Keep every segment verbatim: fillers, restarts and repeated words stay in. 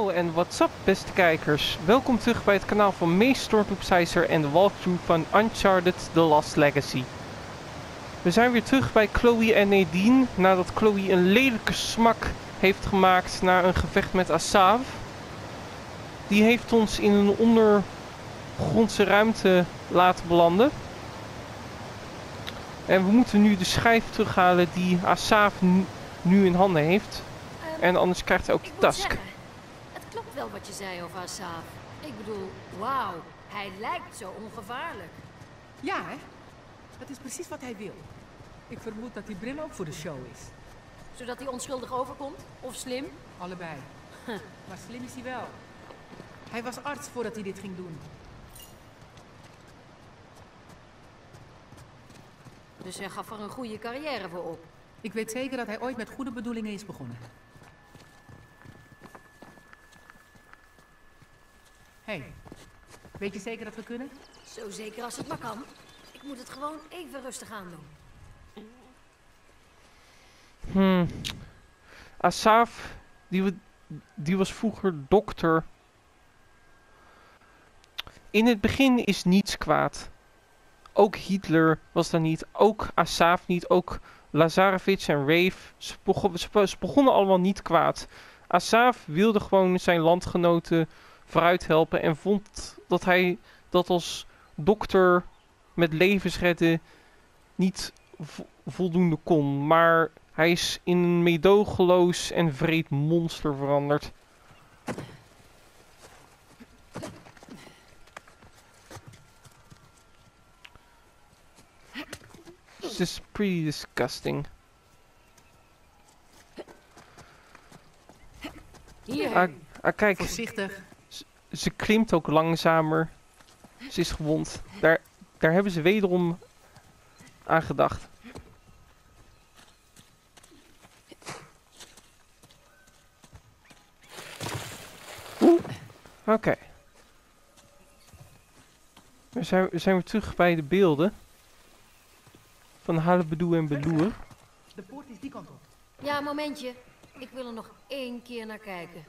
Hallo en what's up beste kijkers. Welkom terug bij het kanaal van Mees Stormtroopsizer en de walkthrough van Uncharted The Lost Legacy. We zijn weer terug bij Chloe en Nadine nadat Chloe een lelijke smak heeft gemaakt na een gevecht met Asaf. Die heeft ons in een ondergrondse ruimte laten belanden. En we moeten nu de schijf terughalen die Asaf nu in handen heeft. Um, en anders krijgt hij ook je task. Zeggen, het klopt wel wat je zei over Asaf. Ik bedoel, wauw, hij lijkt zo ongevaarlijk. Ja, hè? Dat is precies wat hij wil. Ik vermoed dat die bril ook voor de show is. Zodat hij onschuldig overkomt? Of slim? Allebei. Maar slim is hij wel. Hij was arts voordat hij dit ging doen. Dus hij gaf er een goede carrière voor op. Ik weet zeker dat hij ooit met goede bedoelingen is begonnen. Hé, hey, weet je zeker dat we kunnen? Zo zeker als het maar kan. Ik moet het gewoon even rustig aan doen. Hmm. Asaf, die, we, die was vroeger dokter. In het begin is niets kwaad. Ook Hitler was daar niet. Ook Asaf niet. Ook Lazarevich en Rafe. Ze, begon, ze, ze begonnen allemaal niet kwaad. Asaf wilde gewoon zijn landgenoten vooruit helpen. En vond dat hij dat als dokter met levens redden niet vo voldoende kon. Maar hij is in een meedogenloos en wreed monster veranderd. It's just pretty disgusting. Hier. Ah, ah, kijk, Voorzichtig. ze, ze klimt ook langzamer. Ze is gewond. Daar, daar hebben ze wederom aan gedacht. Oeh, oké. Okay. We zijn, we zijn weer terug bij de beelden. Van Halebedoe en Bedoer. De poort is die kant op. Ja, momentje. Ik wil er nog één keer naar kijken.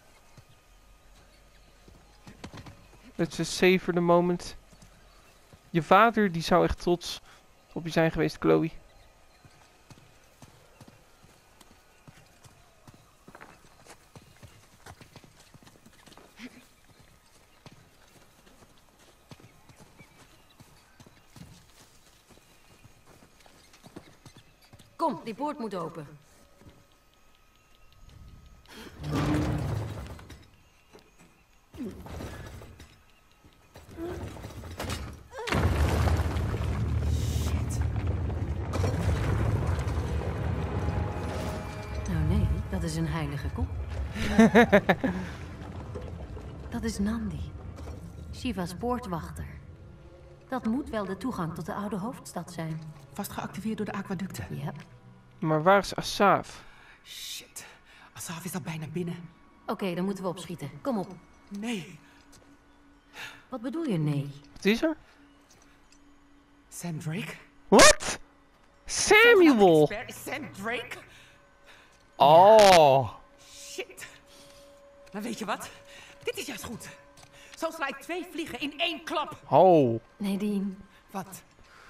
Let's just savor the moment. Je vader die zou echt trots op je zijn geweest, Chloe. Kom, die poort moet open. Nou nee, dat is een heilige kop. Dat is Nandi. Shiva's poortwachter. Dat moet wel de toegang tot de oude hoofdstad zijn. Vast geactiveerd door de aquaducten. Yep. Maar waar is Asaf? Shit. Asaf is al bijna binnen. Oké, okay, dan moeten we opschieten. Kom op. Nee. Wat bedoel je nee? Wat is er? Sam Drake? Wat? Samuel! Is Sam Drake? Oh. Shit. Maar weet je wat? Dit is juist goed. Zo sla ik twee vliegen in één klap. Oh. Nadine. Wat?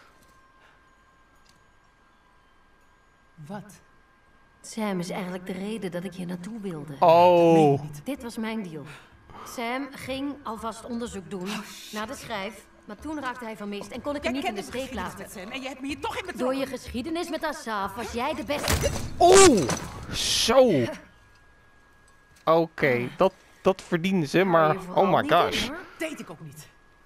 Wat? Sam is eigenlijk de reden dat ik hier naartoe wilde. Oh. Dit was mijn deal. Sam ging alvast onderzoek doen naar de schijf. Maar toen raakte hij vermist en kon ik hem niet in de steek laten. Sam, en je hebt me hier toch in betrokken. Door je geschiedenis met Asaf was jij de beste. Oh. Zo. Oké, okay, dat, dat verdienen ze, maar oh my gosh. In, deed ik ook niet.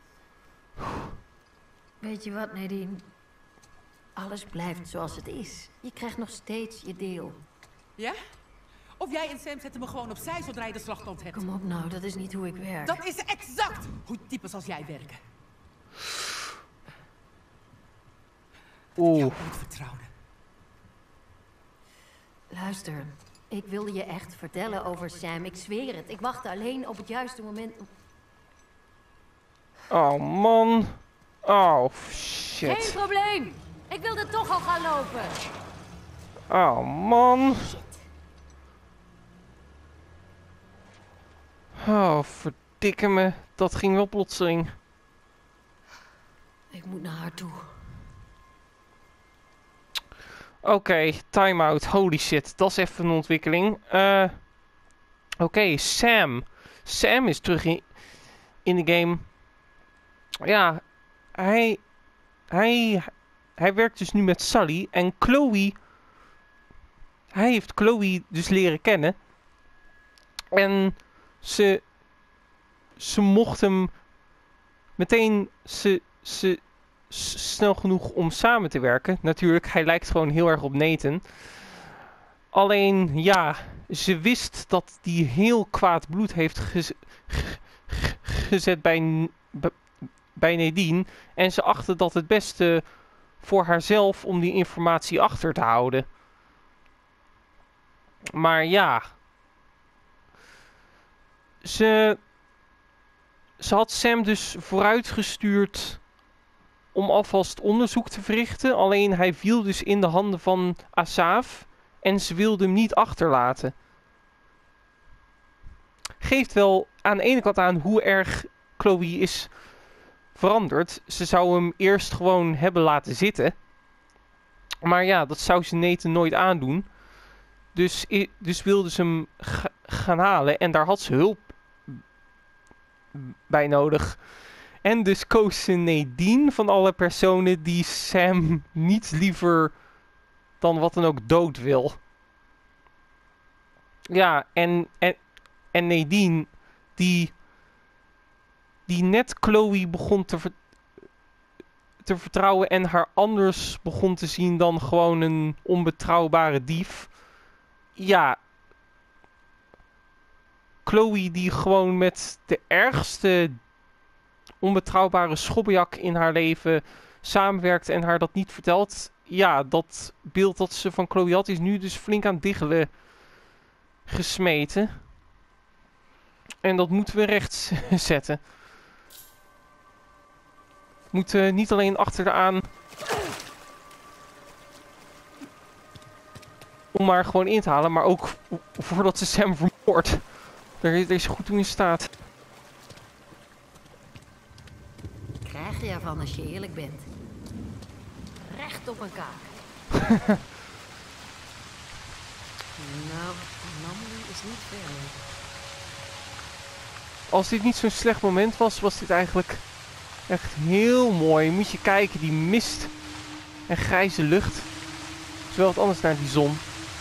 Weet je wat, Nadine? Alles blijft zoals het is. Je krijgt nog steeds je deel. Ja? Of jij en Sam zetten me gewoon opzij zodra je de slagkant hebt. Kom op nou, dat is niet hoe ik werk. Dat is exact hoe types als jij werken. Oeh. Jou ooit vertrouwde. Luister, ik wilde je echt vertellen over Sam. Ik zweer het. Ik wachtte alleen op het juiste moment. Oh man. Oh shit. Geen probleem. Ik wilde toch al gaan lopen. Oh man. Shit. Oh, verdikke me. Dat ging wel plotseling. Ik moet naar haar toe. Oké, okay, time-out. Holy shit, dat is even een ontwikkeling. Uh, Oké, okay, Sam. Sam is terug in, in de game. Ja, hij, hij, hij werkt dus nu met Sully. En Chloe... Hij heeft Chloe dus leren kennen. En ze... Ze mocht hem meteen... Ze, ze, snel genoeg om samen te werken. Natuurlijk, hij lijkt gewoon heel erg op Nathan. Alleen, ja, ze wist dat hij heel kwaad bloed heeft gez gezet bij, bij Nadine. En ze achtte dat het beste voor haarzelf om die informatie achter te houden. Maar ja, ze, ze had Sam dus vooruitgestuurd om alvast onderzoek te verrichten. Alleen hij viel dus in de handen van Asaf en ze wilde hem niet achterlaten. Geeft wel aan de ene kant aan hoe erg Chloe is veranderd. Ze zou hem eerst gewoon hebben laten zitten. Maar ja, dat zou ze Nathan nooit aandoen. Dus, dus wilde ze hem ga, gaan halen en daar had ze hulp bij nodig. En dus koos ze Nadine van alle personen die Sam niets liever dan wat dan ook dood wil. Ja, en, en, en Nadine, die, die net Chloe begon te, ver, te vertrouwen en haar anders begon te zien dan gewoon een onbetrouwbare dief. Ja, Chloe die gewoon met de ergste onbetrouwbare schobbejak in haar leven samenwerkt en haar dat niet vertelt. Ja, dat beeld dat ze van Chloe had is nu dus flink aan het diggelen gesmeten. En dat moeten we recht zetten. We moeten niet alleen achter de aan om haar gewoon in te halen, maar ook voordat ze Sam vermoordt. Daar is ze goed toe in staat. Krijg je ervan als je eerlijk bent. Recht op een kaak. Nou, Namely is niet ver. Als dit niet zo'n slecht moment was, was dit eigenlijk echt heel mooi. Moet je kijken, die mist en grijze lucht. Is wel wat anders naar die zon.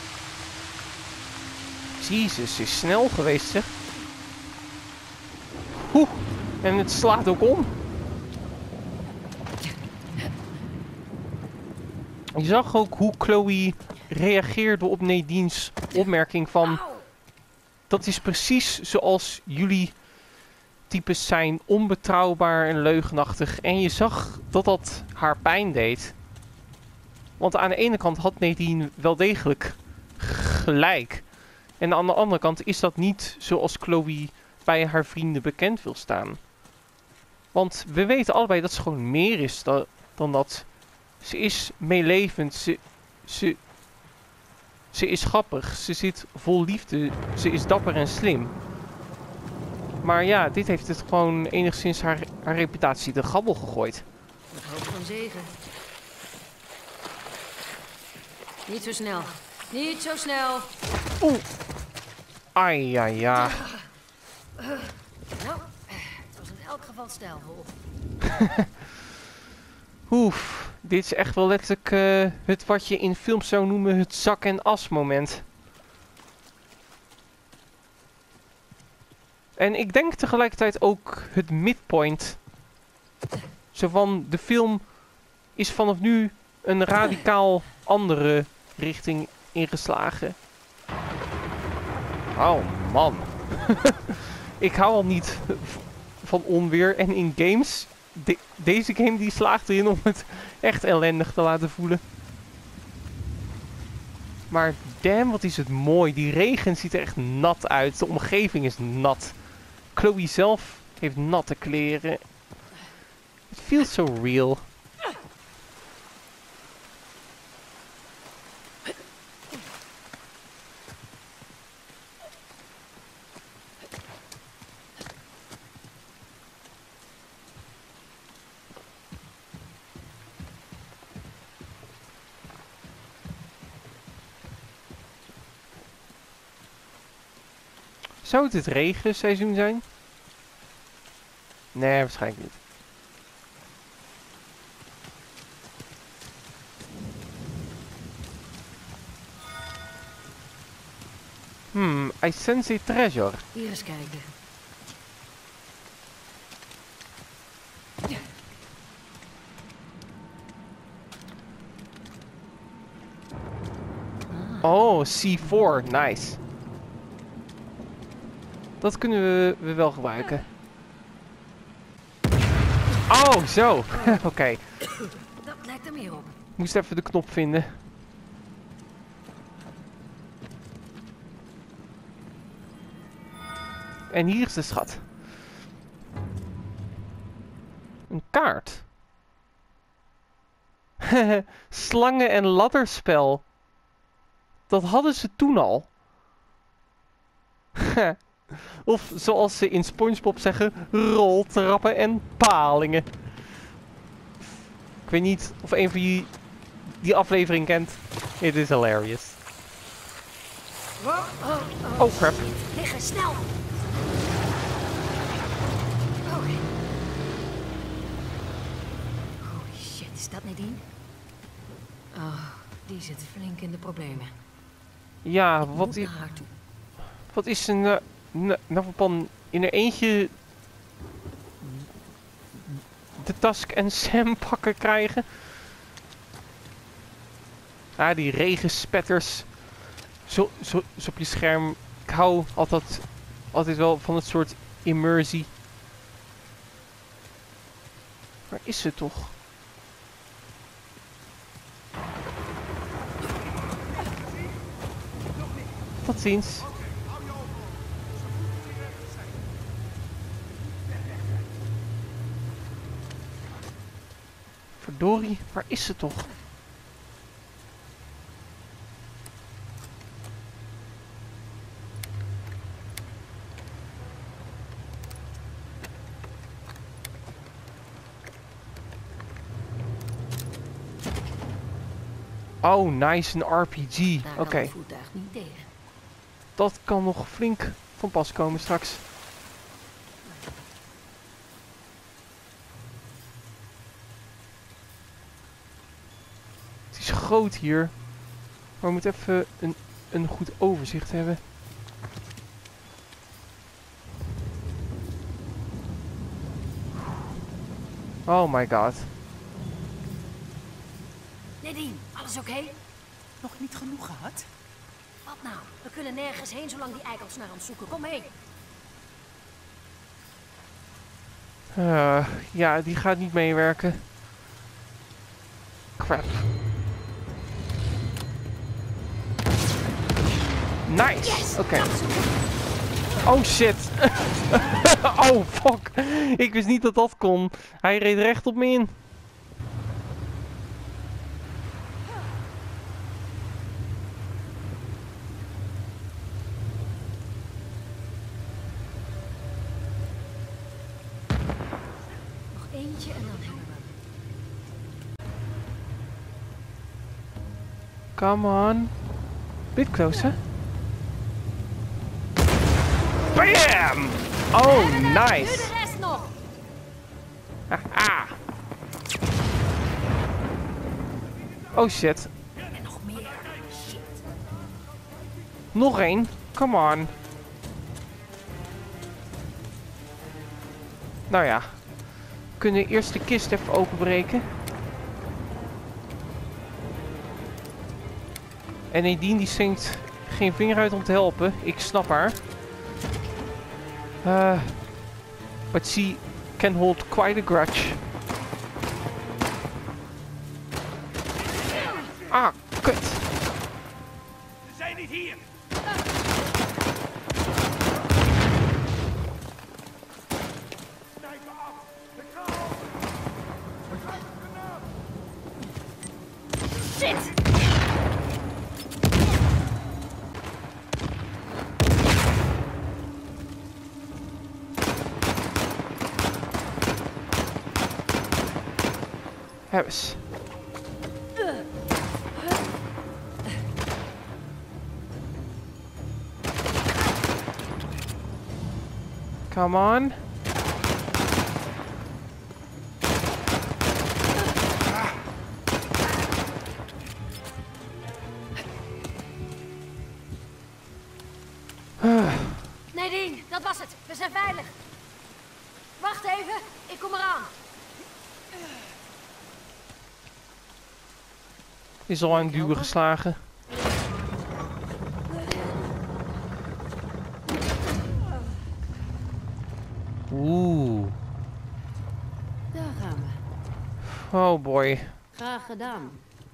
Jezus, is snel geweest, zeg. Oeh, en het slaat ook om. Je zag ook hoe Chloe reageerde op Nadine's opmerking van... Dat is precies zoals jullie types zijn, onbetrouwbaar en leugenachtig. En je zag dat dat haar pijn deed. Want aan de ene kant had Nadine wel degelijk gelijk. En aan de andere kant is dat niet zoals Chloe bij haar vrienden bekend wil staan. Want we weten allebei dat ze gewoon meer is dan, dan dat. Ze is meelevend, ze, ze, ze is grappig, ze zit vol liefde, ze is dapper en slim. Maar ja, dit heeft het gewoon enigszins haar, haar reputatie de gabbel gegooid. Met hoop van zegen. Niet zo snel. Niet zo snel. Oeh. Ai, ja, ja. Nou, het was in elk geval stijlvol. Oef, dit is echt wel letterlijk uh, het wat je in films zou noemen het zak- en as moment. En ik denk tegelijkertijd ook het midpoint. Zo van, de film is vanaf nu een radicaal andere richting ingeslagen. Oh man. Ik hou al niet van onweer en in games... De, deze game die slaagt erin om het echt ellendig te laten voelen. Maar damn, wat is het mooi. Die regen ziet er echt nat uit. De omgeving is nat. Chloe zelf heeft natte kleren. It feels so real. Zou het het regenseizoen zijn? Nee, waarschijnlijk niet. Hmm, I sense a treasure. Hier eens kijken. Oh, C vier. Nice. Dat kunnen we, we wel gebruiken. Oh, zo. Oké. Okay. Dat lijkt er meer op. Moest even de knop vinden. En hier is de schat. Een kaart. Slangen- en ladderspel. Dat hadden ze toen al. Of zoals ze in SpongeBob zeggen, roltrappen en palingen. Ik weet niet of een van jullie die aflevering kent. It is hilarious. Oh, oh, oh. Oh crap. Liggen, snel! Oh. Holy shit, is dat Nadine? Oh, die zit flink in de problemen. Ja, Ik wat, moet i naar haar toe. wat is een... Uh, nou, van in er eentje... de Task en Sam pakken krijgen. Ah, die regenspetters. Zo, zo, zo op je scherm. Ik hou altijd, altijd wel van het soort immersie. Waar is ze toch? Tot ziens. Verdorie, waar is ze toch? Oh, nice, een R P G. Oké. Okay. Het voertuig niet tegen. Dat kan nog flink van pas komen straks. Het is groot hier. Maar we moeten even een, een goed overzicht hebben. Oh my god. Nadine, alles oké? Okay? Nog niet genoeg gehad? Wat nou? We kunnen nergens heen zolang die eikels naar ons zoeken. Kom mee. Uh, ja, die gaat niet meewerken. Crap. Nice. Yes, Oké. Okay. Oh shit. Oh fuck. Ik wist niet dat dat kon. Hij reed recht op me in. Nog eentje en dan hebben we. Come on. Bit closer. Bam! Oh, nice. Nu de rest nog. Haha. Oh shit. En nog meer. Shit. Nog één. Come on. Nou ja. We kunnen eerst de kist even openbreken. En Nadine die zingt geen vinger uit om te helpen. Ik snap haar. Uh, but she can hold quite a grudge. Ah, kut. Ze zijn niet hier. Sniper af. De kraan. Shit! Hebben ze. Come on. Nadine, dat was het. We zijn veilig. Wacht even, ik kom eraan. Is al aan het duwen geslagen. Oeh. Daar gaan we. Oh boy. Graag gedaan.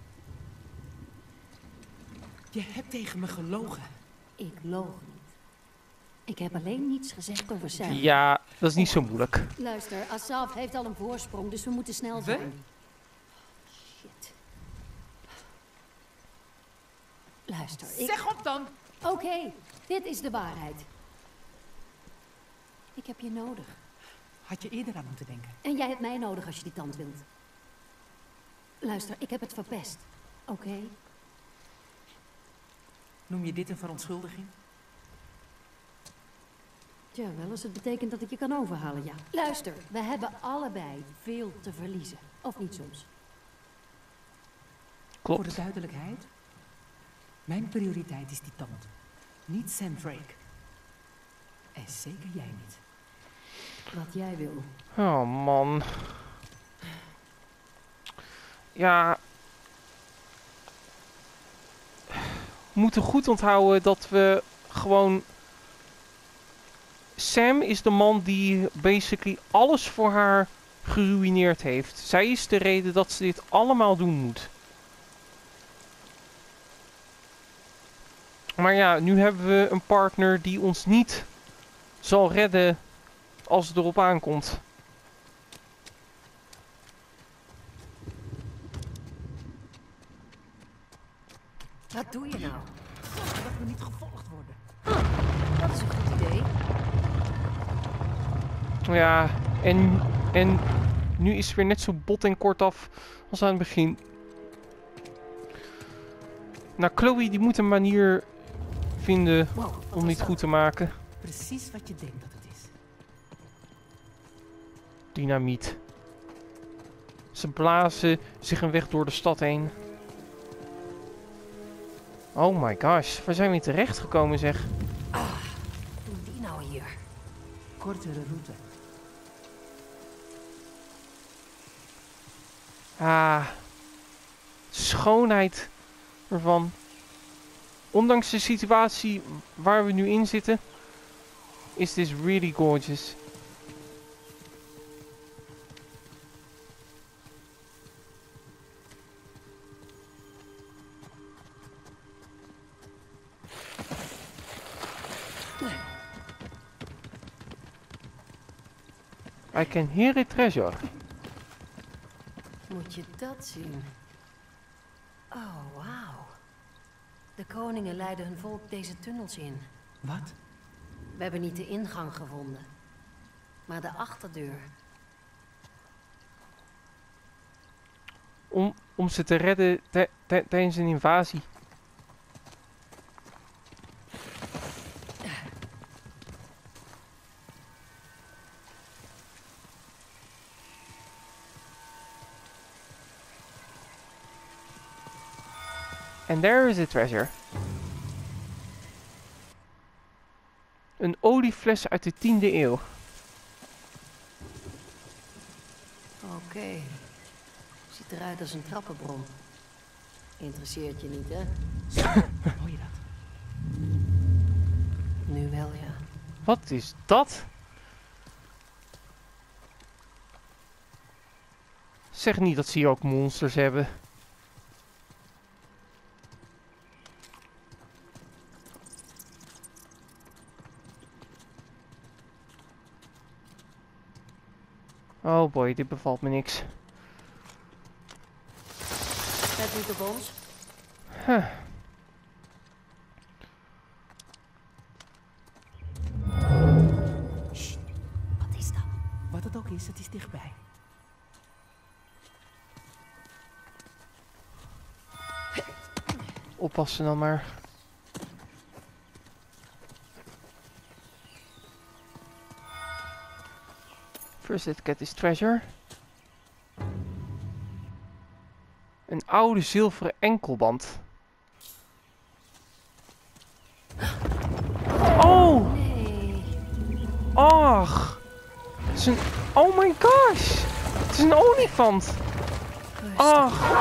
Je hebt tegen me gelogen. Ik loog niet. Ik heb alleen niets gezegd over Sam. Ja, dat is niet zo moeilijk. Luister, Asaf heeft al een voorsprong, dus we moeten snel We? zijn. Shit. Luister, ik... Zeg op dan! Oké, dit is de waarheid. Ik heb je nodig. Had je eerder aan moeten denken. En jij hebt mij nodig als je die tand wilt. Luister, ik heb het verpest. Oké? Noem je dit een verontschuldiging? Tja, wel als het betekent dat ik je kan overhalen, ja. Luister, we hebben allebei veel te verliezen. Of niet soms. Voor Klopt. de duidelijkheid. Mijn prioriteit is die tand. Niet Sam Drake. En zeker jij niet. Wat jij wil. Oh man. Ja. We moeten goed onthouden dat we gewoon... Sam is de man die basically alles voor haar geruïneerd heeft. Zij is de reden dat ze dit allemaal doen moet. Maar ja, nu hebben we een partner die ons niet zal redden als het erop aankomt. Wat doe je nou? Dat we niet gevolgd worden. Dat is een goed idee. Ja, en, en nu is het weer net zo bot en kortaf als aan het begin. Nou, Chloe die moet een manier vinden Wow, wat om was dit dat? goed te maken. Precies wat je denkt dat het is. Dynamiet. Ze blazen zich een weg door de stad heen. Oh my gosh, waar zijn we terecht gekomen zeg? Doe die nou hier? Kortere route. Ah, schoonheid ervan. Ondanks de situatie waar we nu in zitten, is this really gorgeous. I can hear a treasure. Moet je dat zien? Oh, wauw. De koningen leiden hun volk deze tunnels in. Wat? We hebben niet de ingang gevonden, maar de achterdeur. Om, om ze te redden tij- tij- tijdens een invasie. And there is a treasure. Een oliefles uit de tiende eeuw. Oké. Ziet eruit als een trappenbron. Interesseert je niet, hè? Hoor je dat? Nu wel, ja. Wat is dat? Zeg niet dat ze hier ook monsters hebben. Oh boy, dit bevalt me niks. Let niet op ons. Huh. Sst. Wat is dat? Wat het ook is, het is dichtbij. Oppassen dan maar. First let's get this treasure. Een oude zilveren enkelband. Oh! Nee. Ach! Het is een... Oh my gosh! Het is een olifant! Ach!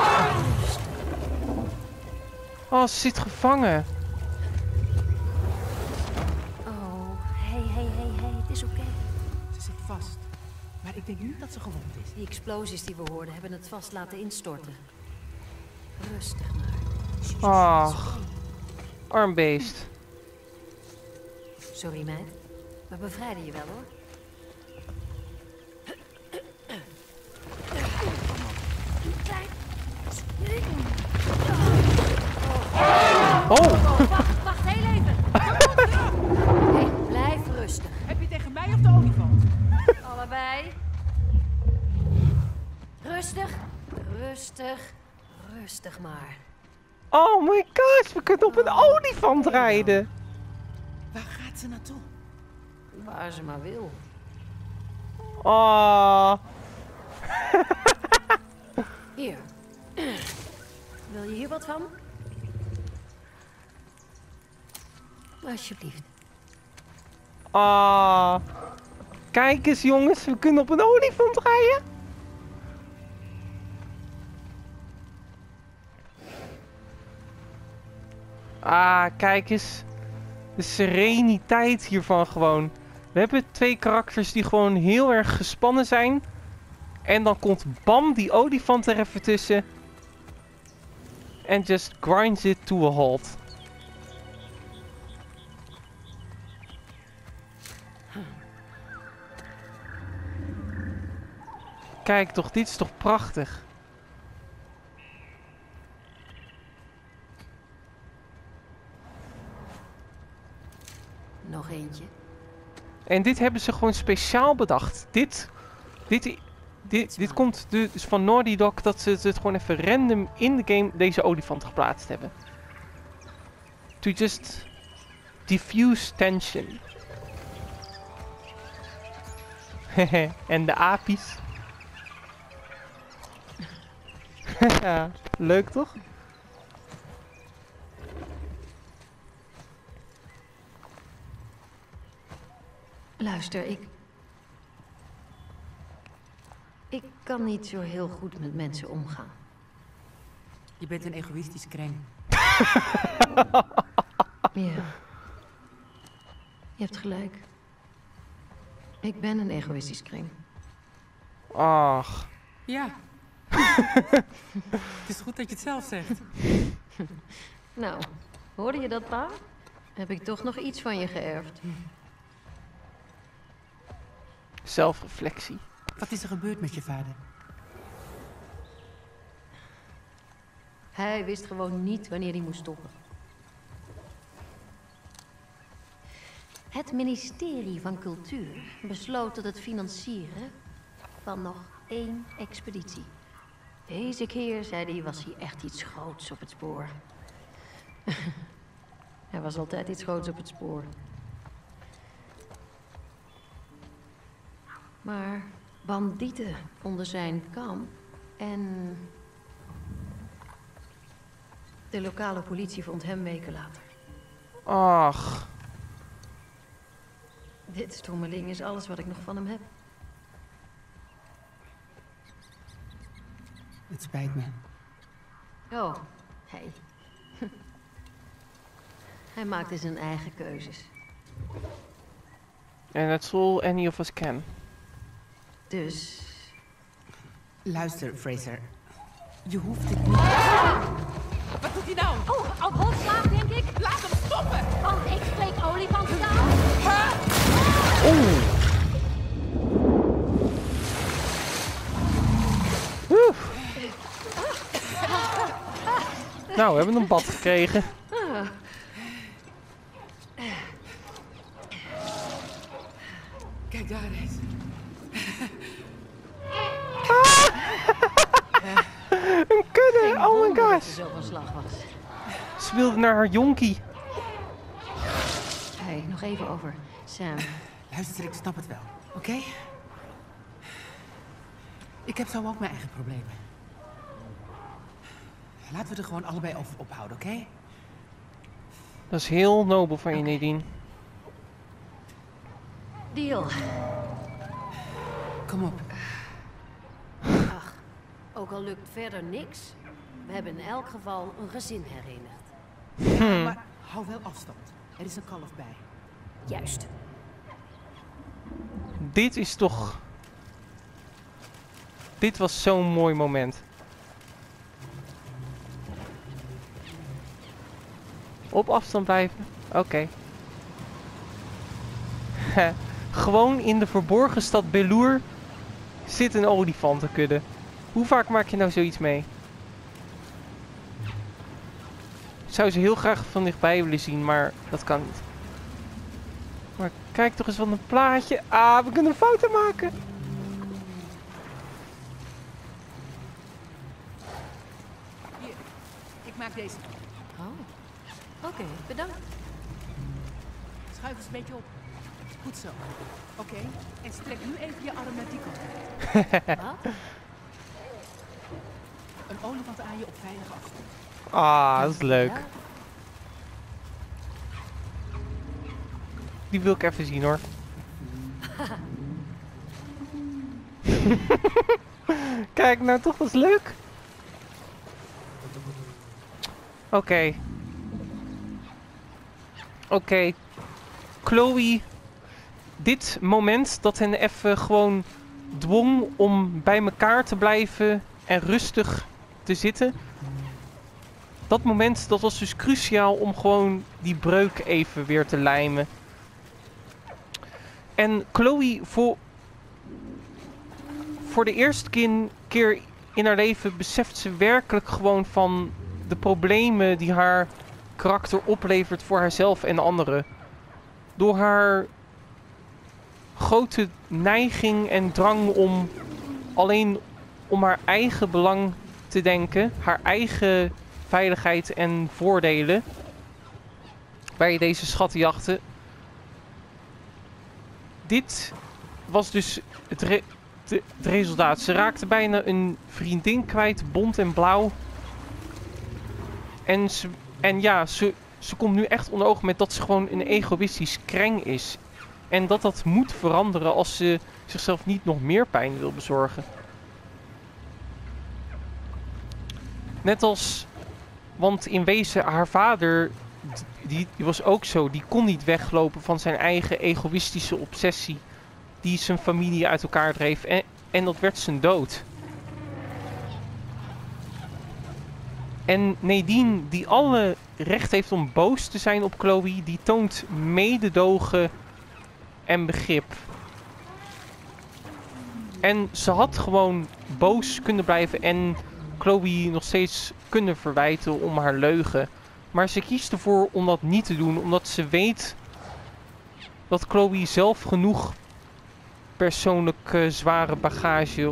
Oh, ze zit gevangen. Oh, hey, hey, hey, hey, het is oké. Ze zit vast. Maar ik denk niet dat ze gewond is. Die explosies die we hoorden hebben het vast laten instorten. Rustig maar. Ach. Arm beest. Sorry, meid. We bevrijden je wel, hoor. Oh! Wacht, wacht, heel even. Hey, blijf rustig. Heb je tegen mij of de olifant? Allebei. Rustig, rustig, rustig maar. Oh my gosh, we kunnen op een olifant rijden. Waar gaat ze naartoe? Waar ze maar wil. Oh. Hier. Wil je hier wat van? Alsjeblieft. Oh. Kijk eens jongens, we kunnen op een olifant rijden. Ah, kijk eens. De sereniteit hiervan gewoon. We hebben twee karakters die gewoon heel erg gespannen zijn. En dan komt bam die olifant er even tussen. En just grinds it to a halt. Kijk toch, dit is toch prachtig. Nog eentje. En dit hebben ze gewoon speciaal bedacht. Dit, dit, dit, dit komt dus van Naughty Dog dat ze het gewoon even random in de game deze olifant geplaatst hebben. To just diffuse tension. En de apies. Leuk toch? Luister, ik... Ik kan niet zo heel goed met mensen omgaan. Je bent een egoïstisch kreng. Ja. Je hebt gelijk. Ik ben een egoïstisch kring. Ach. Ja. Het is goed dat je het zelf zegt. Nou, hoorde je dat, pa? Heb ik toch nog iets van je geërfd? Zelfreflectie. Wat is er gebeurd met je vader? Hij wist gewoon niet wanneer hij moest stoppen. Het ministerie van Cultuur besloot tot het financieren van nog één expeditie. Deze keer, zei hij, was hij echt iets groots op het spoor. Hij was altijd iets groots op het spoor. Maar bandieten onder zijn kamp en... de lokale politie vond hem weken later. Ach. Dit stommeling is alles wat ik nog van hem heb. Het spijt me. Oh, hij. Hij maakte zijn eigen keuzes. And that's all any of us can. Dus... Luister, Fraser. Je hoeft het niet... Wat doet hij nou? Oh, op holslaag, denk ik. Laat hem stoppen! Want ik spreek olifanttaal. Oeh. Oeh. Nou, we hebben een bad gekregen. Kijk daar eens. Een kudde, Geen oh my wonder dat gosh. ze zo van slag was. Ze wilde naar haar jonkie. Hey, nog even over Sam. Luister, ik snap het wel. Oké? Ik heb zo ook mijn eigen problemen. Laten we er gewoon allebei over ophouden, oké? Okay? Dat is heel nobel van je, Nadine. Deal. Kom op. Ach, ook al lukt verder niks, we hebben in elk geval een gezin herenigd. Ja, maar hou wel afstand. Er is een kalf bij. Juist. Dit is toch... Dit was zo'n mooi moment. Op afstand blijven? Oké. Okay. Gewoon in de verborgen stad Belur zit een olifantenkudde. Hoe vaak maak je nou zoiets mee? Ik zou ze heel graag van dichtbij willen zien, maar dat kan niet. Maar kijk toch eens van een plaatje. Ah, we kunnen een foto maken. Hier, ik maak deze. Oh, oké, okay, bedankt. Schuif eens een beetje op. Goed zo. Oké, okay. En strek nu even je arm naar die kant. Wat? Een olifant aan je op veilige afstand. Ah, dat is leuk. Ja? Die wil ik even zien hoor. Kijk nou toch, dat is leuk. Oké. Okay. Oké. Okay. Chloe. Dit moment dat hen even gewoon dwong om bij elkaar te blijven en rustig te zitten. Dat moment, dat was dus cruciaal om gewoon die breuk even weer te lijmen. En Chloe, voor, voor de eerste keer in haar leven beseft ze werkelijk gewoon van de problemen die haar karakter oplevert voor haarzelf en anderen. Door haar grote neiging en drang om alleen om haar eigen belang te denken, haar eigen veiligheid en voordelen bij deze schattenjachten. Dit was dus het, re de, het resultaat. Ze raakte bijna een vriendin kwijt, bont en blauw. En, ze, en ja, ze, ze komt nu echt onder ogen met dat ze gewoon een egoïstisch kreng is. En dat dat moet veranderen als ze zichzelf niet nog meer pijn wil bezorgen. Net als, want in wezen haar vader, die, die was ook zo. Die kon niet weglopen van zijn eigen egoïstische obsessie. Die zijn familie uit elkaar dreef. En, en dat werd zijn dood. En Nadine, die alle recht heeft om boos te zijn op Chloe, die toont mededogen en begrip. En ze had gewoon boos kunnen blijven en Chloe nog steeds kunnen verwijten om haar leugen. Maar ze kiest ervoor om dat niet te doen, omdat ze weet dat Chloe zelf genoeg persoonlijke zware bagage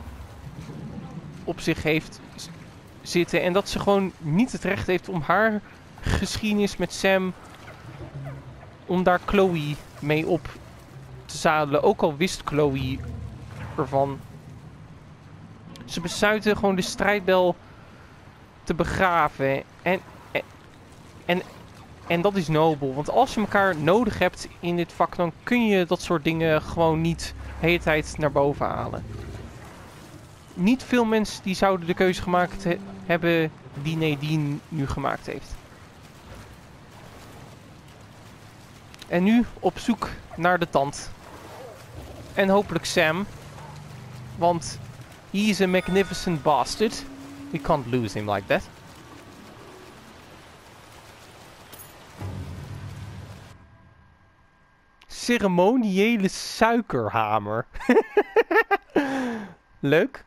op zich heeft zitten. En dat ze gewoon niet het recht heeft om haar geschiedenis met Sam, om daar Chloe mee op te zadelen. Ook al wist Chloe ervan. Ze besluiten gewoon de strijdbel te begraven. En, en, en, en dat is nobel. Want als je elkaar nodig hebt in dit vak, dan kun je dat soort dingen gewoon niet de hele tijd naar boven halen. Niet veel mensen die zouden de keuze gemaakt he hebben die Nadine nu gemaakt heeft. En nu op zoek naar de tand. En hopelijk Sam. Want he is a magnificent bastard. We can't lose him like that. Ceremoniële suikerhamer. Leuk.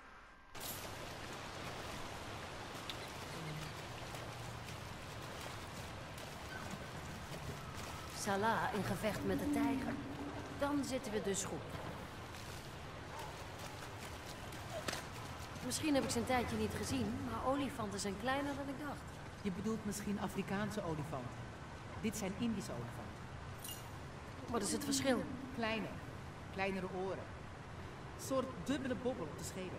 Salah in gevecht met de tijger. Dan zitten we dus goed. Misschien heb ik zijn tijdje niet gezien, maar olifanten zijn kleiner dan ik dacht. Je bedoelt misschien Afrikaanse olifanten. Dit zijn Indische olifanten. Wat is het verschil? Kleiner. Kleinere oren. Een soort dubbele bobbel op de schedel.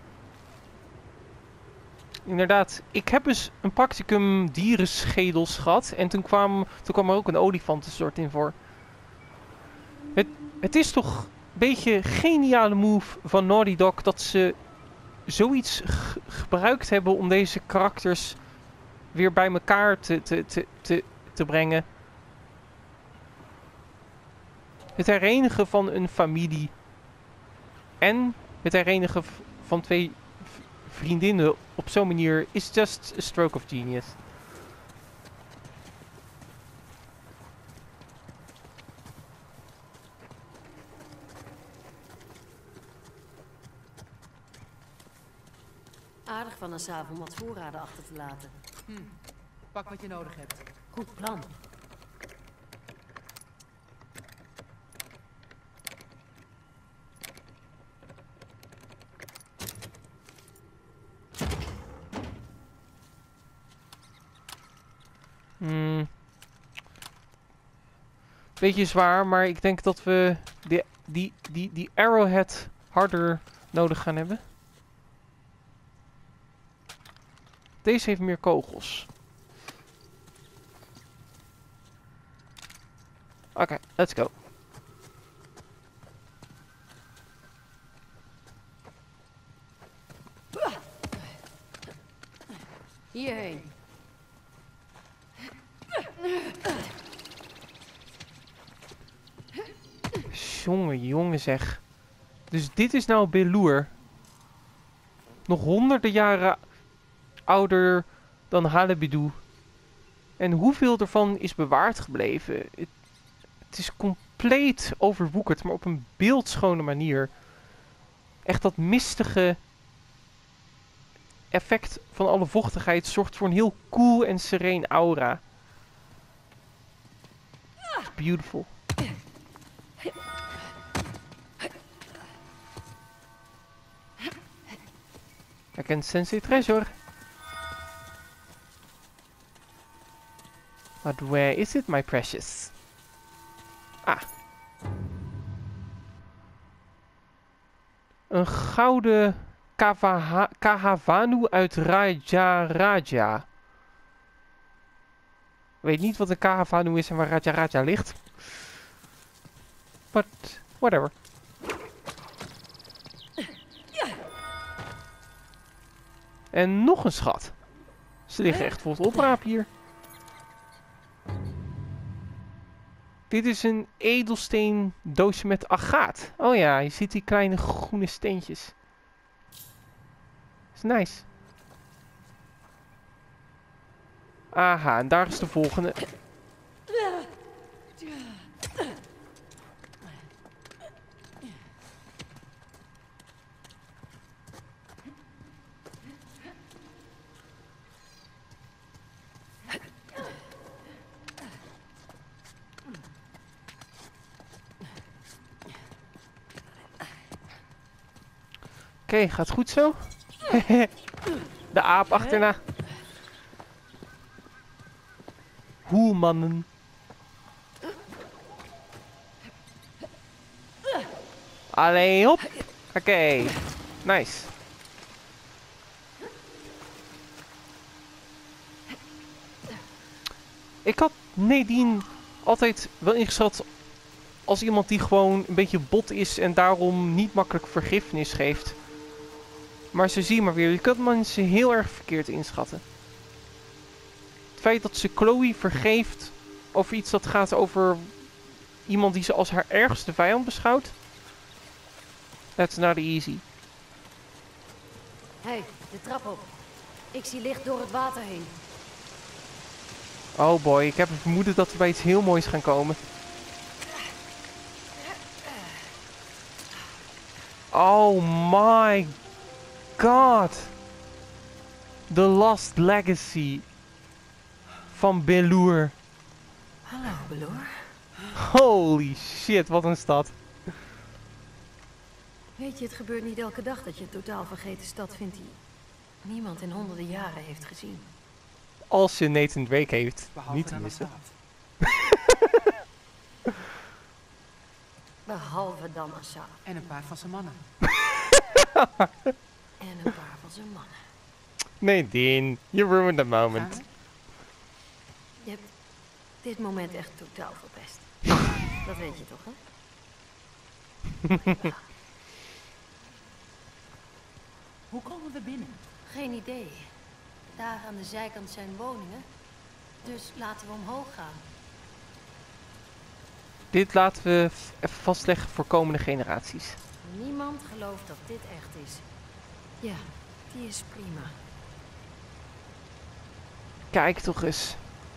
Inderdaad, ik heb eens een practicum dierenschedels gehad. En toen kwam, toen kwam er ook een olifantensoort in voor. Het, het is toch een beetje een geniale move van Naughty Dog dat ze zoiets g- gebruikt hebben om deze karakters weer bij elkaar te, te, te, te, te brengen. Het herenigen van een familie en het herenigen v- van twee v- vriendinnen op zo'n manier is just a stroke of genius. Aardig van Asaf om wat voorraden achter te laten. Hm. Pak wat je nodig hebt. Goed plan. Hmm. Beetje zwaar, maar ik denk dat we die, die, die, die arrowhead harder nodig gaan hebben. Deze heeft meer kogels. Oké, okay, let's go. Hierheen. Jongen, jongen zeg. Dus dit is nou Belur. Nog honderden jaren ouder dan Halebidu. En hoeveel ervan is bewaard gebleven? Het, het is compleet overwoekerd, maar op een beeldschone manier. Echt dat mistige effect van alle vochtigheid zorgt voor een heel cool en sereen aura. It's beautiful. I can sense a treasure. But where is it, my precious? Ah. Een gouden Kavaha- Kahavanu uit Rajaraja. Ik weet niet wat een Kahavanu is en waar Rajaraja ligt. But, whatever. En nog een schat. Ze liggen echt vol te oprapen hier. Dit is een edelsteen doosje met agaat. Oh ja, je ziet die kleine groene steentjes. Is nice. Aha, en daar is de volgende. Oké, okay, gaat goed zo. De aap achterna. Hoe mannen. Allee, hop. Oké, okay. Nice. Ik had Nadine altijd wel ingeschat als iemand die gewoon een beetje bot is en daarom niet makkelijk vergiffenis geeft. Maar ze zie maar weer, je kunt mensen heel erg verkeerd inschatten. Het feit dat ze Chloe vergeeft over iets dat gaat over iemand die ze als haar ergste vijand beschouwt. That's not easy. Hé, hey, de trap op. Ik zie licht door het water heen. Oh boy, ik heb een vermoeden dat we bij iets heel moois gaan komen. Oh my god. The Lost Legacy van Belur. Hallo, Belur. Holy shit, wat een stad. Weet je, het gebeurt niet elke dag dat je een totaal vergeten stad vindt die niemand in honderden jaren heeft gezien. Als je Nathan Drake heeft, Behalve niet te dan missen. dat. Behalve dan Asaf. En een paar van zijn mannen. En een paar van zijn mannen. Nee, Dean. You ruined the moment. Gaan we? Je hebt dit moment echt totaal verpest. Dat weet je toch, hè? Hoe komen we binnen? Geen idee. Daar aan de zijkant zijn woningen. Dus laten we omhoog gaan. Dit laten we f- even vastleggen voor komende generaties. Niemand gelooft dat dit echt is. Ja, die is prima. Kijk toch eens.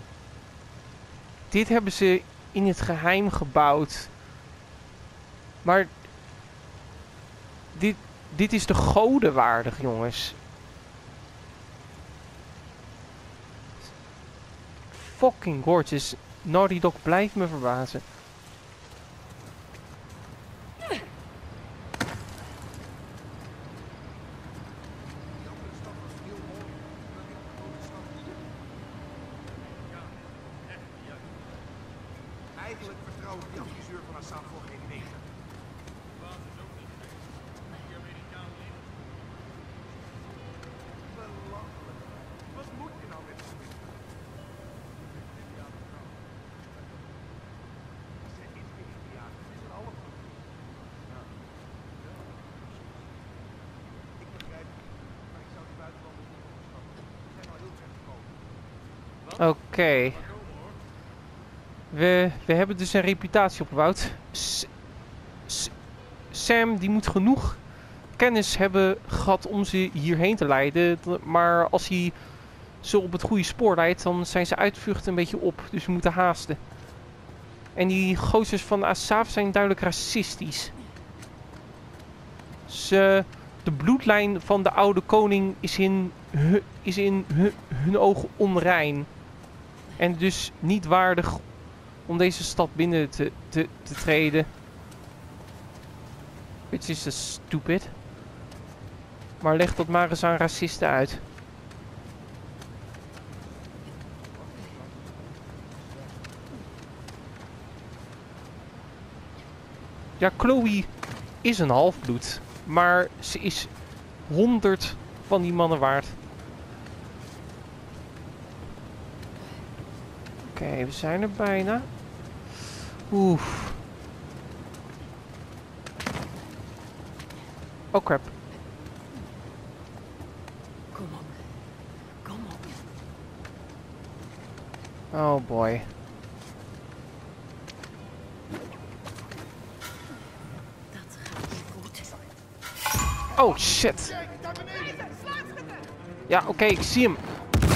Dit hebben ze in het geheim gebouwd. Maar dit, dit is de goden waardig, jongens. Fucking gorgeous. Naughty Dog blijft me verbazen. Eigenlijk vertrouw ik die adviseur van Assad voor geen meter. Belachelijk. Wat moet je nou met zo'n ding? Ze is geen Indiaan, het is een half. Ja. Ja, precies. Ik begrijp het, maar ik zou die buitenlanders niet onderschatten. Ze zijn al heel ver gekomen. Oké. We, we hebben dus een reputatie opgebouwd. S- S- Sam die moet genoeg kennis hebben gehad om ze hierheen te leiden. D- Maar als hij ze op het goede spoor leidt, dan zijn ze uitvluchten een beetje op. Dus we moeten haasten. En die gozers van Asaf zijn duidelijk racistisch. Ze, de bloedlijn van de oude koning is in, hu- is in hu- hun ogen onrein. En dus niet waardig om deze stad binnen te, te, te treden. Which is just stupid. Maar leg dat maar eens aan racisten uit. Ja, Chloe is een halfbloed. Maar ze is honderd van die mannen waard. Oké, okay, we zijn er bijna. Oef. Oh crap. Kom op. Kom op. Oh boy. Dat gaat niet goed. Oh shit. Ja, oké, okay, ik zie hem.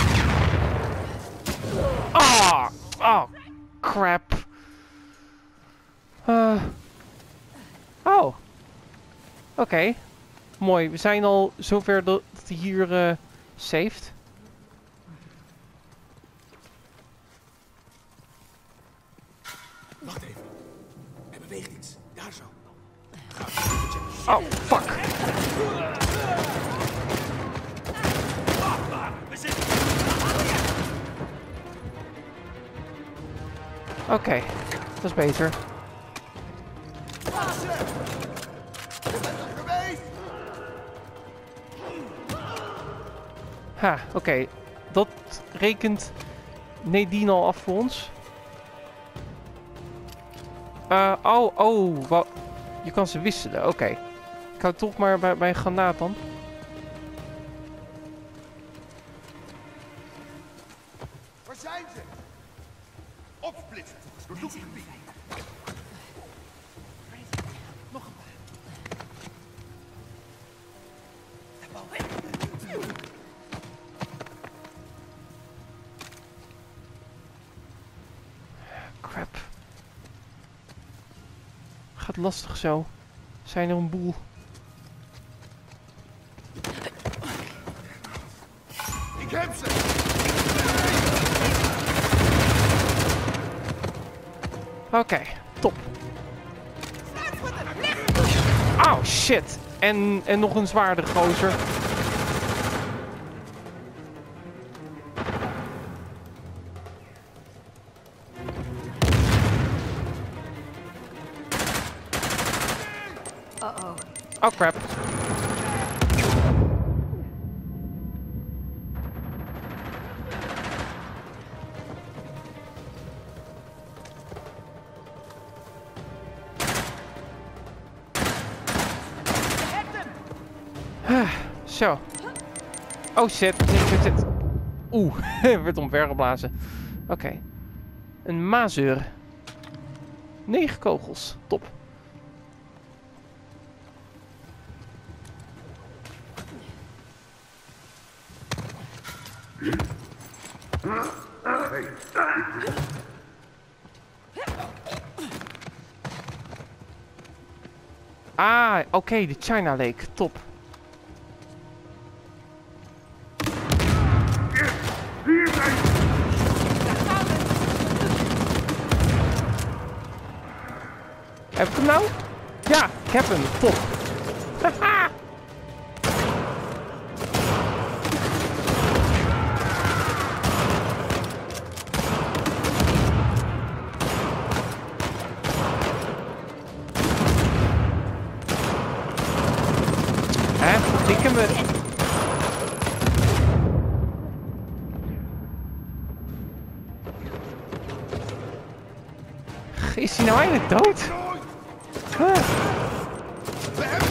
Ah! Oh, crap. Uh. Oh. Oké. Okay. Mooi. We zijn al zover dat hij hier uh, saved. Wacht even. Er beweegt iets. Daar zo. Oh, fuck. Oké, okay, dat is beter. Ha, oké. Okay. Dat rekent Nadine al af voor ons. Uh, oh, oh. Wat? Je kan ze wisselen, oké. Okay. Ik hou toch maar bij, bij een granaat dan. Waar zijn ze? Opsplitsen. Doorzoek het gebied. Nog een paar. Crap. Gaat lastig zo. Zijn er een boel. Ik heb ze! Oké, okay, top. Oh shit. En, en nog een zwaarde gozer. Oh, Oh crap. Ah, Zo. Oh shit. Shit, shit, shit. Oeh, werd omvergeblazen. Oké. Een mazeur. Negen kogels. Top. Ah, oké, de China Lake. Top. Heb ik hem nou? Ja, ik heb hem. Top. Haha. Hè? Verdikken we. Is hij nou eindelijk dood? Huh. We hebben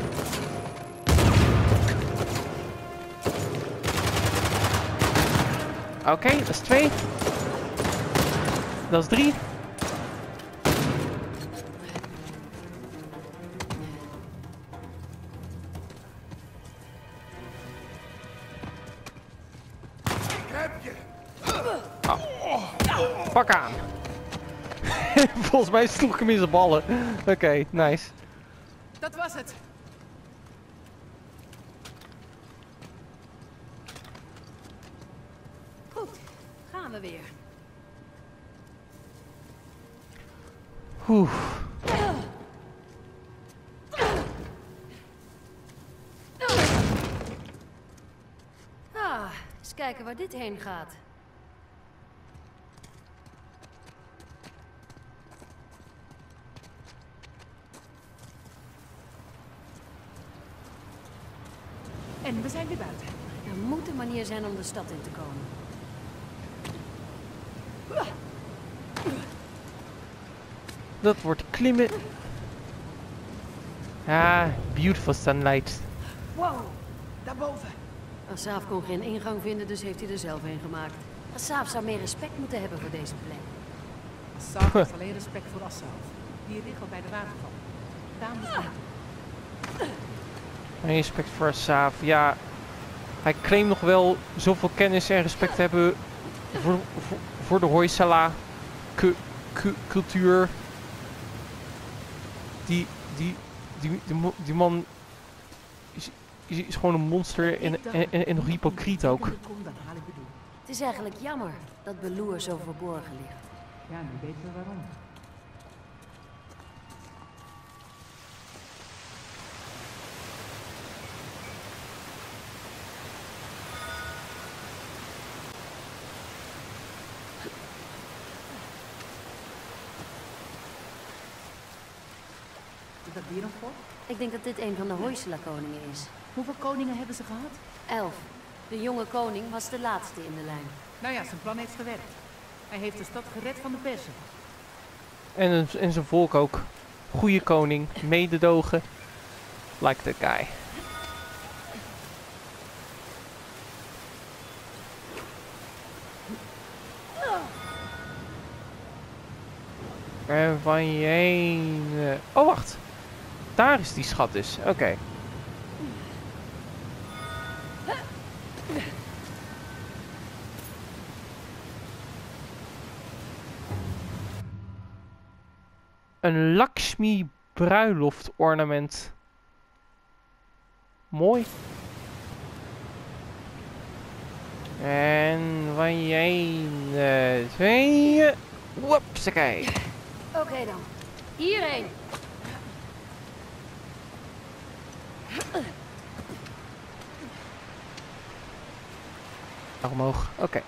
Oké, dat is twee. Dat is drie. heb je. Pak aan. Volgens mij sloeg ik hem in zijn ballen. Oké, okay, nice. Dat was het. goed. Gaan we weer. Oeh. Ah, eens kijken waar dit heen gaat. En we zijn weer buiten. Er moet een manier zijn om de stad in te komen. Dat wordt klimmen. Ah, beautiful sunlight. Wow, daarboven. Asaf kon geen ingang vinden, dus heeft hij er zelf een gemaakt. Asaf zou meer respect moeten hebben voor deze plek. Asaf heeft alleen respect voor Asaf. Die ligt al bij de waterval. Daar moet hij. Respect voor Asaf. Ja, hij claimt nog wel zoveel kennis en respect te hebben voor, voor, voor de Hoysala cu, cu, cultuur. Die, die, die, die, mo- die man is, is, is gewoon een monster en, en, en, en nog hypocriet ook. Dan haal ik bedoel. Het is eigenlijk jammer dat Beloer zo verborgen ligt. Ja, nu weten we waarom. Is dat hier nog voor? Ik denk dat dit een van de Hoysala-koningen is. Hoeveel koningen hebben ze gehad? Elf. De jonge koning was de laatste in de lijn. Nou ja, zijn plan heeft gewerkt. Hij heeft de stad gered van de Persen. En, en zijn volk ook. Goeie koning, mededogen. Like the guy. En van je heen. eh, Oh, wacht. Daar is die schat dus. Oké. Okay. Een Lakshmi bruiloft ornament. Mooi. En van je heen. Uh, twee. Whoopsakee. Oké okay dan. Hierheen. Omhoog. Oké. Okay.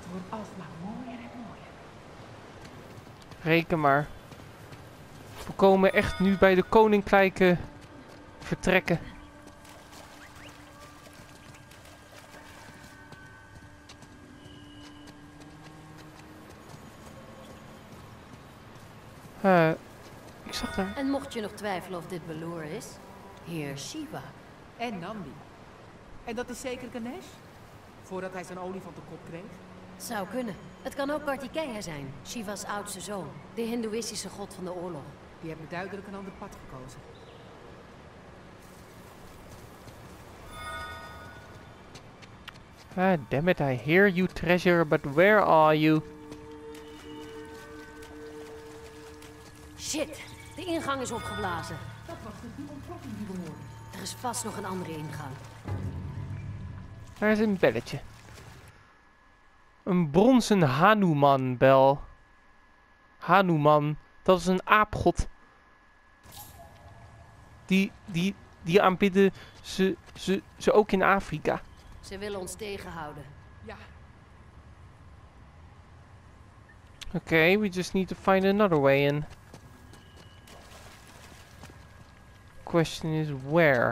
wordt alsmaar mooier en mooier. Reken maar. We komen echt nu bij de koninklijke vertrekken. Uh, ik zag daar... En mocht je nog twijfelen of dit Balor is, heer Shiva. En Nandi. En dat is zeker Ganesh? Voordat hij zijn olie van de kop kreeg? Zou kunnen. Het kan ook Kartikeya zijn, Shiva's oudste zoon. De hindoeïstische god van de oorlog. Die hebben duidelijk een ander pad gekozen. Ah, damn it, I hear you treasure, but where are you? Shit, de ingang is opgeblazen. Dat was dus die ontploffing die we hoorden. Er is vast nog een andere ingang. Daar is een belletje. Een bronzen Hanuman-bel. Hanuman, dat is een aapgod. Die, die, die aanbidden ze, ze, ze ook in Afrika. Ze willen ons tegenhouden. Ja, Okay, we just need to find another way in. Question is where?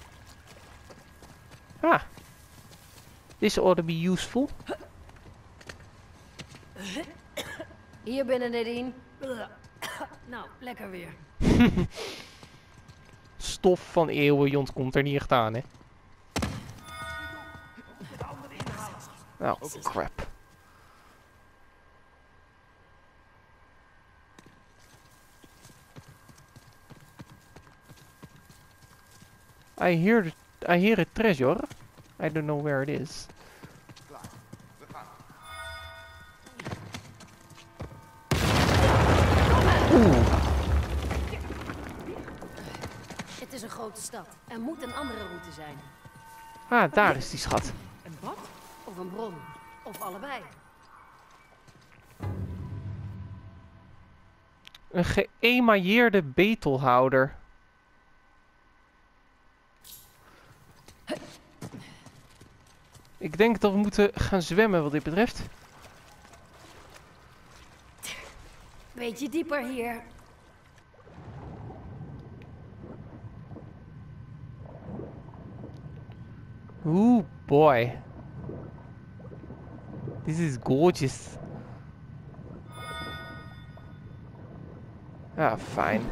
Ah. This ought to be useful. Hier binnen, Nadine. Nou, lekker weer. Stof van eeuwen komt er niet echt aan, hè? Oh, crap. I hear the, I hear a treasure. I don't know where it is. Klaar. We gaan. Oeh. Het is een grote stad. Er moet een andere route zijn. Ah, daar is die schat. een bad? Of een bron. Of allebei. Een geëmailleerde betelhouder. Ik denk dat we moeten gaan zwemmen wat dit betreft. Beetje dieper hier. Oeh, boy. This is gorgeous. Ah, fijn.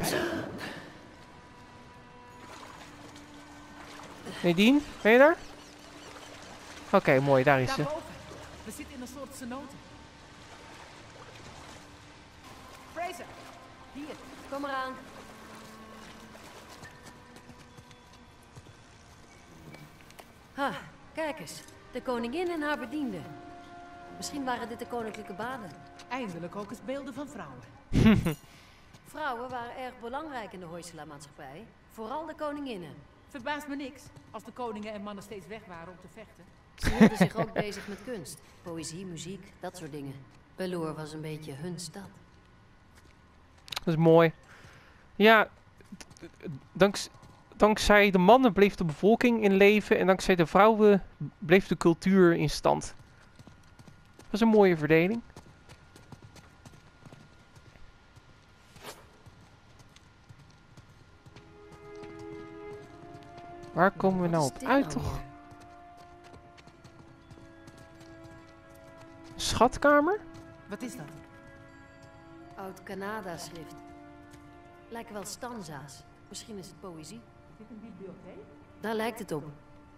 Nadine, ben je daar? Oké, okay, mooi, daar is ze. Daarboven. We zitten in een soort cenote. Fraser, hier. Kom eraan. Ha, kijk eens. De koningin en haar bedienden. Misschien waren dit de koninklijke baden. Eindelijk ook eens beelden van vrouwen. Vrouwen waren erg belangrijk in de Hoysala-maatschappij. Vooral de koninginnen. Verbaast me niks, als de koningen en mannen steeds weg waren om te vechten. Ze hielden zich ook bezig met kunst. Poëzie, muziek, dat soort dingen. Balor was een beetje hun stad. Dat is mooi. Ja, danks, dankzij de mannen bleef de bevolking in leven en dankzij de vrouwen bleef de cultuur in stand. Dat is een mooie verdeling. Waar komen we nou Wat op is dit uit, nou toch? weer? Schatkamer? Wat is dat? Oud Kannada-schrift. Lijken wel stanza's. Misschien is het poëzie. Is dit een bibliotheek? Daar lijkt het op.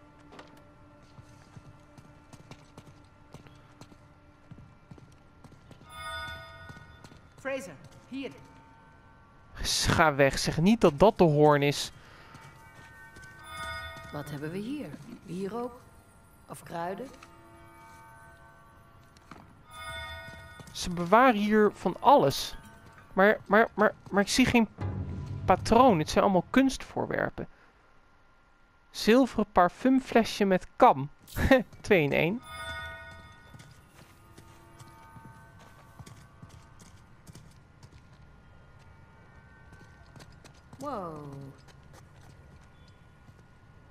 Fraser, hier. Ga weg, zeg niet dat dat de hoorn is. Wat hebben we hier? Hier ook? Of kruiden? Ze bewaren hier van alles. Maar, maar, maar, maar ik zie geen patroon. Het zijn allemaal kunstvoorwerpen. Zilveren parfumflesje met kam. Twee in één. Wow.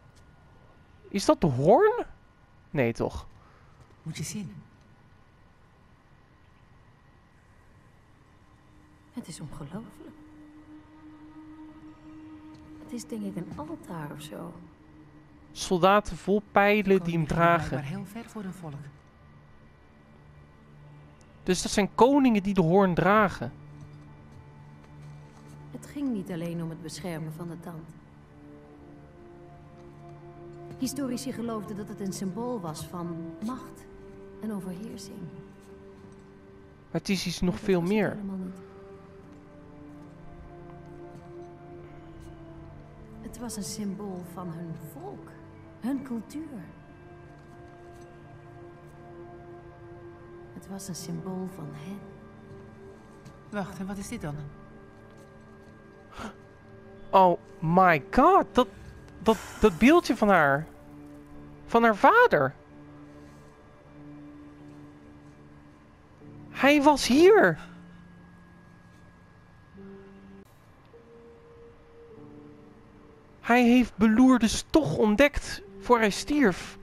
Is dat de hoorn? Nee, toch? Moet je zien. Het is ongelooflijk. Het is denk ik een altaar of zo. Soldaten vol pijlen die hem dragen. Maar heel ver voor hun volk. Dus dat zijn koningen die de hoorn dragen. Het ging niet alleen om het beschermen van de tand. Historici geloofden dat het een symbool was van macht en overheersing. Maar het is iets nog Maar dat veel was het meer. helemaal niet. Het was een symbool van hun volk, hun cultuur. Het was een symbool van hen. Wacht, en wat is dit dan? Oh my god, dat, dat, dat beeldje van haar. Van haar vader. Hij was hier. Hij heeft Beloer dus toch ontdekt voor hij stierf.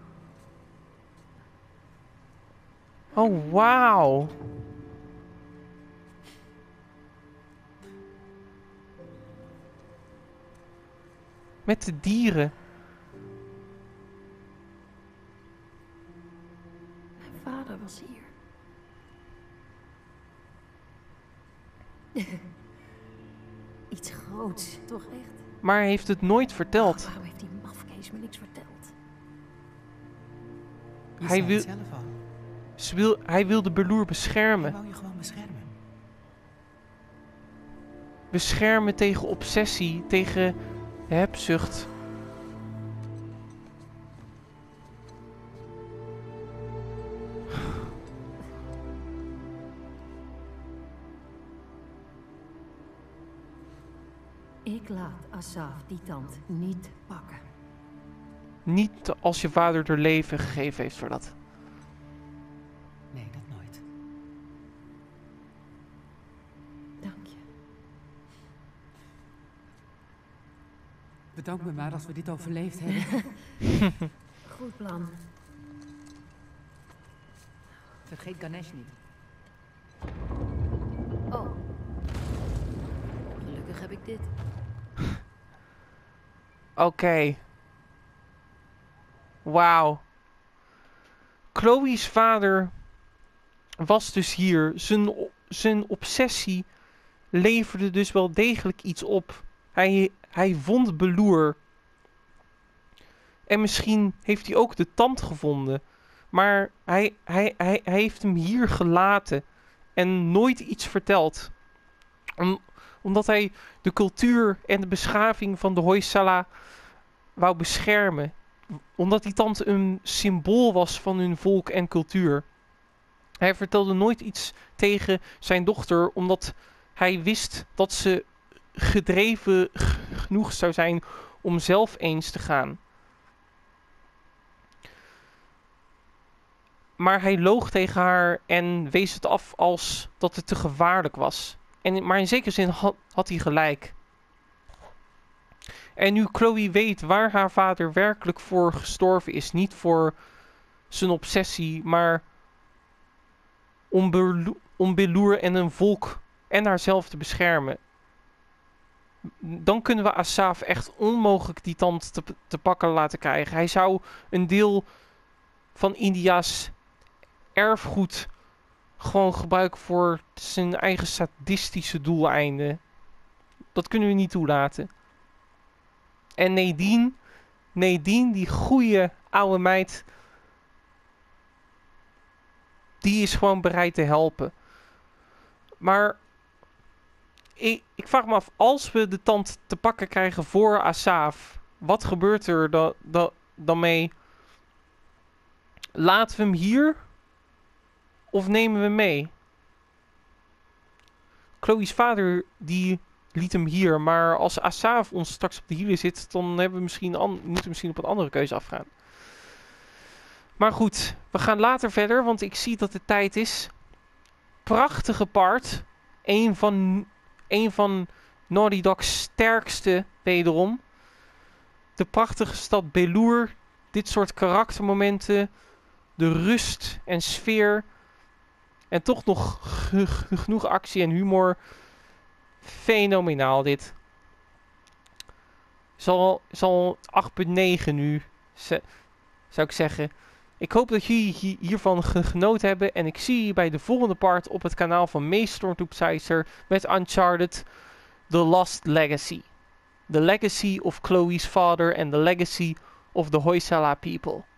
Oh, wauw. Met de dieren. Mijn vader was hier. Iets groots, toch echt? Maar hij heeft het nooit verteld. Waarom heeft die mafkees me niks verteld? Je Hij zei wil- het zelf al. Ze wil, hij wilde Beloer Hij beschermen. wou je gewoon beschermen. Beschermen tegen obsessie, tegen hebzucht. Ik laat Asaf die tand niet pakken. Niet als je vader er leven gegeven heeft voor dat. Nee, dat nooit. Dank je. Bedank me maar als we dit overleefd hebben. Goed plan. Vergeet Ganesh niet. Oh. Gelukkig heb ik dit. Oké. Wauw. Chloe's vader was dus hier. Zijn, o- zijn obsessie leverde dus wel degelijk iets op. Hij, hij vond Beloer. En misschien heeft hij ook de tand gevonden. Maar hij, hij, hij, hij heeft hem hier gelaten. En nooit iets verteld. Om, omdat hij de cultuur en de beschaving van de Hoysala wou beschermen. Omdat die tand een symbool was van hun volk en cultuur. Hij vertelde nooit iets tegen zijn dochter, omdat hij wist dat ze gedreven g- genoeg zou zijn om zelf eens te gaan. Maar hij loog tegen haar en wees het af als dat het te gevaarlijk was. En, maar in zekere zin had, had hij gelijk. En nu Chloe weet waar haar vader werkelijk voor gestorven is, niet voor zijn obsessie, maar om, Belo- om Beloer en een volk en haarzelf te beschermen. Dan kunnen we Asaf echt onmogelijk die tand te, te pakken laten krijgen. Hij zou een deel van India's erfgoed gewoon gebruiken voor zijn eigen sadistische doeleinden. Dat kunnen we niet toelaten. En Nadine, Nadine, die goeie oude meid, die is gewoon bereid te helpen. Maar ik, ik vraag me af, als we de tand te pakken krijgen voor Asaf, wat gebeurt er dan, dan, dan mee? Laten we hem hier? Of nemen we mee? Chloe's vader, die liet hem hier. Maar als Asaf ons straks op de hielen zit, dan hebben we misschien an- moeten we misschien op een andere keuze afgaan. Maar goed, we gaan later verder, want ik zie dat het tijd is. Prachtige part. Een van, een van Naughty Dog's sterkste, wederom. De prachtige stad Beloer. Dit soort karaktermomenten. De rust en sfeer. En toch nog g- g- genoeg actie en humor. fenomenaal dit. Zal, zal acht komma negen nu, ze, zou ik zeggen. Ik hoop dat jullie hi- hiervan ge- genoten hebben. En ik zie je bij de volgende part op het kanaal van Mees Stormtroopsizer met Uncharted The Lost Legacy. The Legacy of Chloe's Father and the Legacy of the Hoysala People.